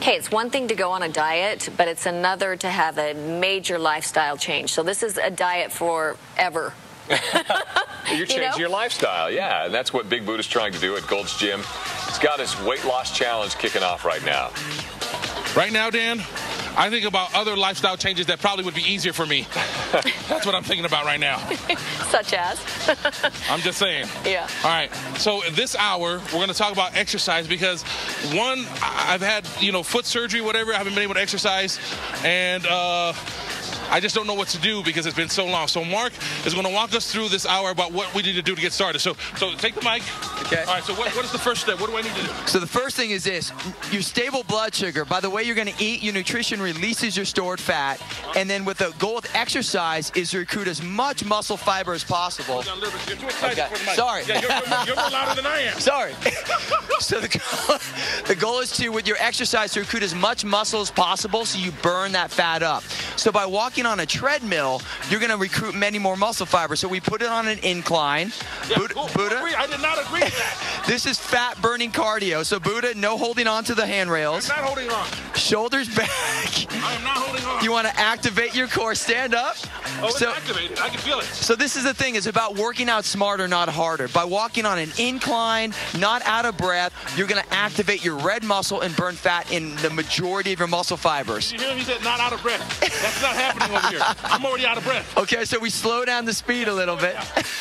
Okay, it's one thing to go on a diet, but it's another to have a major lifestyle change. So this is a diet forever. You're changing your lifestyle, yeah, and that's what Big Buddha's trying to do at Gold's Gym. He's got his weight loss challenge kicking off right now. Right now, Dan, I think about other lifestyle changes that probably would be easier for me. That's what I'm thinking about right now. Such as? I'm just saying. Yeah. All right. So this hour, we're going to talk about exercise because, one, I've had, foot surgery, whatever. I haven't been able to exercise. And I just don't know what to do because it's been so long. So Mark is going to walk us through this hour about what we need to do to get started. So take the mic. Okay. All right, so what is the first step? What do I need to do? So the first thing is this. Your stable blood sugar. By the way you're going to eat, your nutrition releases your stored fat. And then with the goal with exercise is to recruit as much muscle fiber as possible. Hold on a little bit. You're too excited for the mic. Sorry. Yeah, you're more louder than I am. Sorry. So the goal is to, with your exercise, to recruit as much muscle as possible so you burn that fat up. So by walking on a treadmill, you're going to recruit many more muscle fibers. So we put it on an incline. Yeah, Buddha? I did not agree with that. This is fat burning cardio. So Buddha, no holding on to the handrails. I'm not holding on. Shoulders back. I am not holding on. You want to activate your core. Stand up. Oh, it's activated. I can feel it. So this is the thing. It's about working out smarter, not harder. By walking on an incline, not out of breath, you're going to activate your red muscle and burn fat in the majority of your muscle fibers. Did you hear him? He said not out of breath. That's not happening over here. I'm already out of breath. Okay, so we slow down the speed a little bit.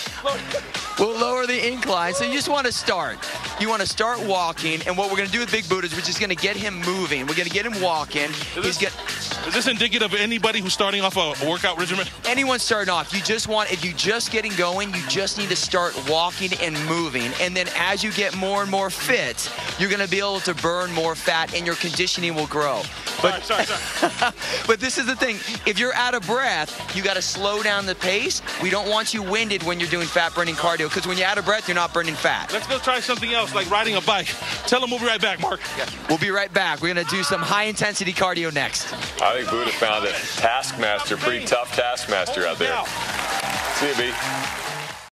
We'll lower the incline. So you just want to start. You want to start walking, and what we're going to do with Big Buddha is we're just going to get him moving. We're going to get him walking. Is this indicative of anybody who's starting off a workout regimen? Anyone starting off, if you're just getting going, you just need to start walking and moving. And then as you get more and more fit, you're going to be able to burn more fat and your conditioning will grow. But, sorry. But this is the thing. If you're out of breath, you got to slow down the pace. We don't want you winded when you're doing fat burning cardio because when you're out of breath, you're not burning fat. Let's go try something else, like riding a bike. Tell them we'll be right back, Mark. Yeah. We'll be right back. We're going to do some high-intensity cardio next. I think Buddha found a taskmaster, pretty tough taskmaster out there. See you, B.